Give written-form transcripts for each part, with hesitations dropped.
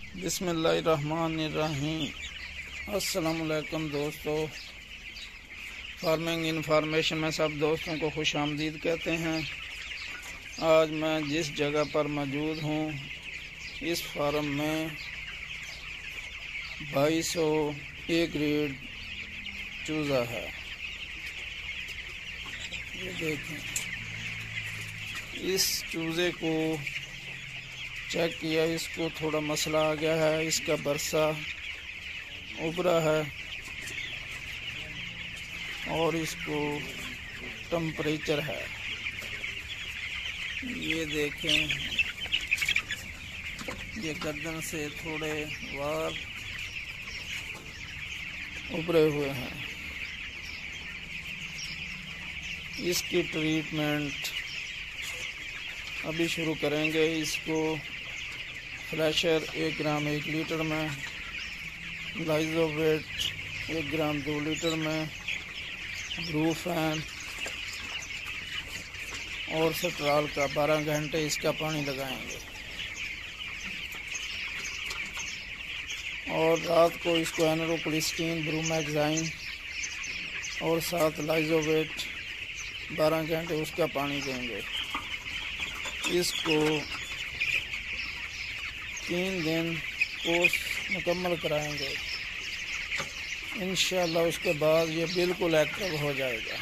बिस्मिल्लाहिर्रहमानिर्रहीम। अस्सलामुअलैकुम दोस्तों, फार्मिंग इन्फॉर्मेशन में सब दोस्तों को खुश आमदीद कहते हैं। आज मैं जिस जगह पर मौजूद हूँ, इस फार्म में 2200 ए ग्रेड चूज़ा है। ये देखें, इस चूज़े को चेक किया, इसको थोड़ा मसला आ गया है, इसका बरसा उभरा है और इसको टेम्परेचर है। ये देखें, ये गर्दन से थोड़े वार उभरे हुए हैं। इसकी ट्रीटमेंट अभी शुरू करेंगे। इसको फ्लैशर 1 ग्राम 1 लीटर में, लाइजोवेट 1 ग्राम 2 लीटर में, ब्रूफेन और सेट्राल का 12 घंटे इसका पानी लगाएंगे और रात को इसको एनरोक्लिस्टीन, ब्रूमैक्साइन और साथ लाइजोवेट 12 घंटे उसका पानी देंगे। इसको 3 दिन कोर्स मुकम्मल कराएंगे। इंशाल्लाह उसके बाद ये बिल्कुल एक्टिव हो जाएगा।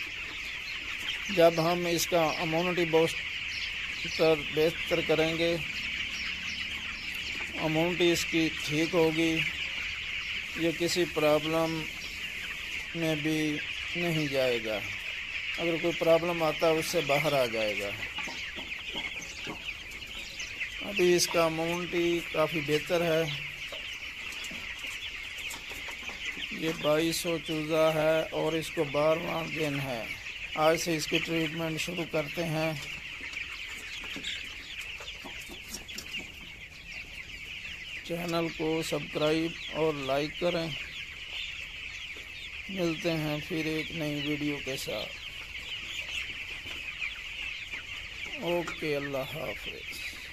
जब हम इसका इम्यूनिटी बूस्टर बेहतर करेंगे, इम्यूनिटी इसकी ठीक होगी, ये किसी प्रॉब्लम में भी नहीं जाएगा। अगर कोई प्रॉब्लम आता है उससे बाहर आ जाएगा। अभी इसका इम्यूनिटी काफ़ी बेहतर है। ये 2200 चूज़ा है और इसको 12वां दिन है। आज से इसकी ट्रीटमेंट शुरू करते हैं। चैनल को सब्सक्राइब और लाइक करें। मिलते हैं फिर एक नई वीडियो के साथ। ओके, अल्लाह हाफ़िज़।